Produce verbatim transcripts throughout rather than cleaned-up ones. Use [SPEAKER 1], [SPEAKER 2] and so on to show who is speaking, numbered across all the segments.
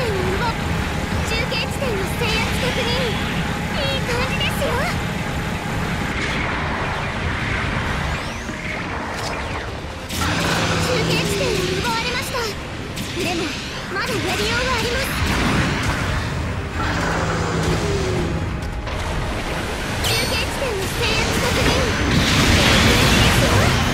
[SPEAKER 1] 点を奪う。中継地点の制圧確認。いい感じですよ。中継地点を奪われました。でもまだやりようがあります。中継地点の制圧確認。いい感じですよ。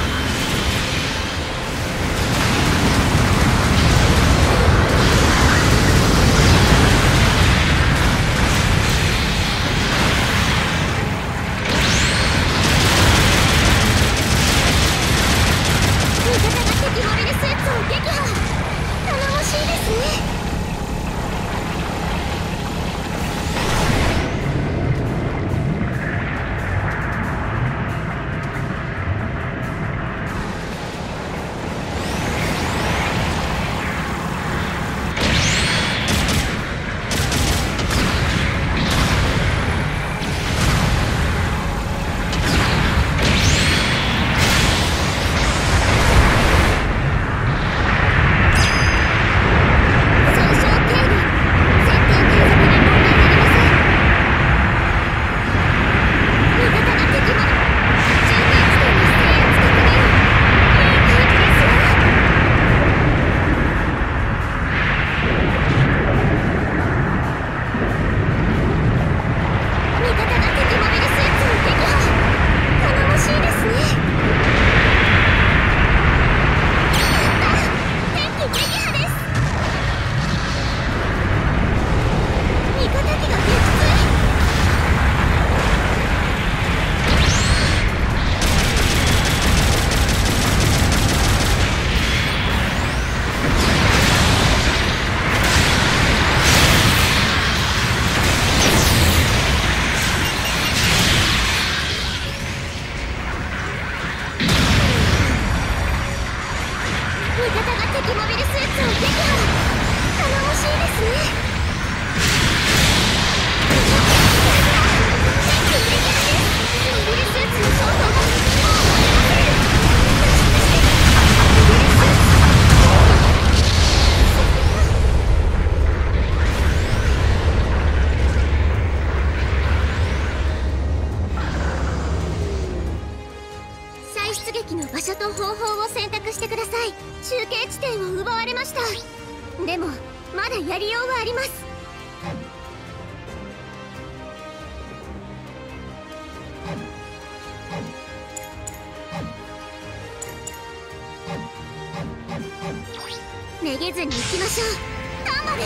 [SPEAKER 1] 場所と方法を選択してください。中継地点を奪われました。でもまだやりようがあります。めげずに行きましょう。丹波です。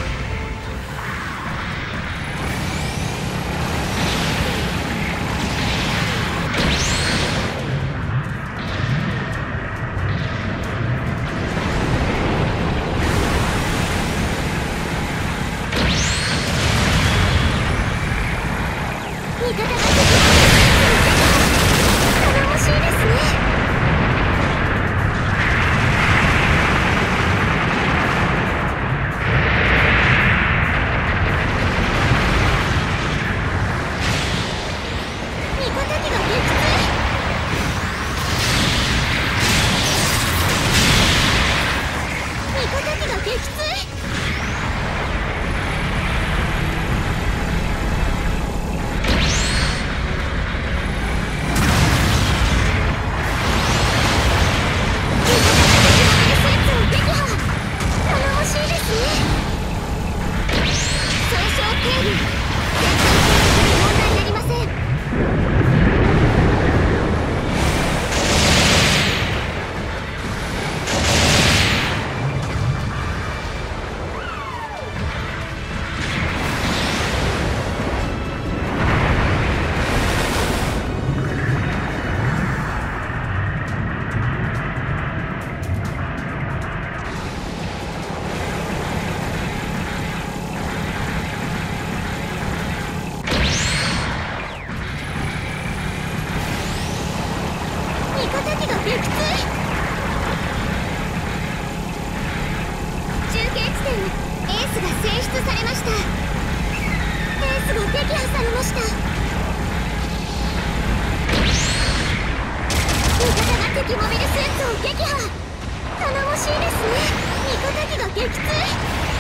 [SPEAKER 1] 敵モビルスーツを撃破。頼もしいですね。味方機が撃墜。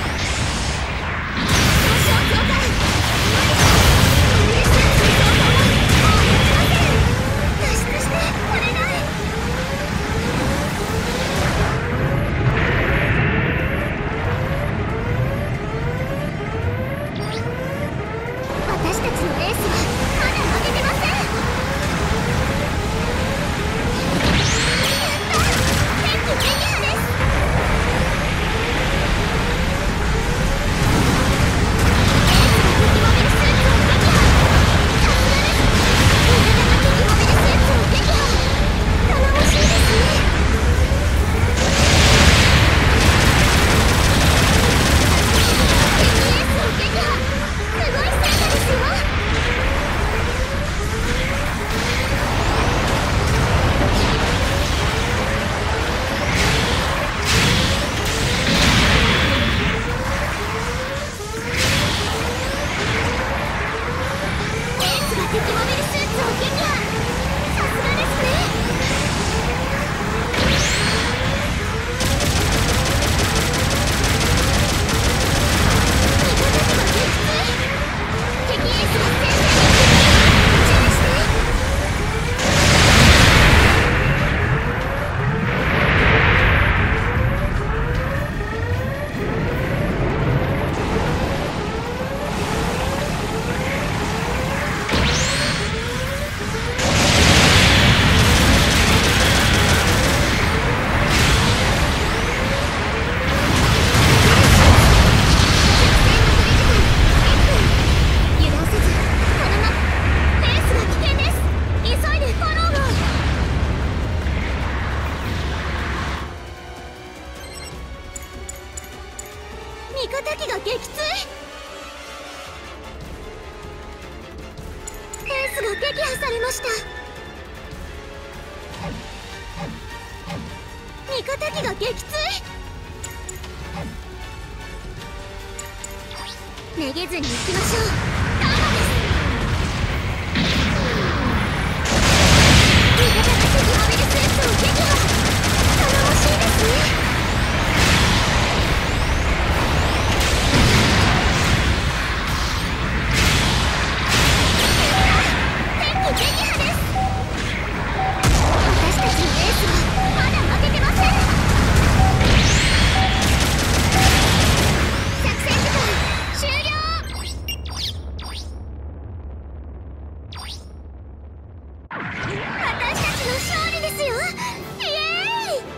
[SPEAKER 1] 味方機が撃墜。エースが撃破されました。味方機が撃墜。めげずに行きましょう。ターマです。味方が敵モビルスーツを撃破。頼もしいですね。敵撃破です。私たちのエースはまだ負けてません。作戦時間終了。私たちの勝利ですよ。イエーイ。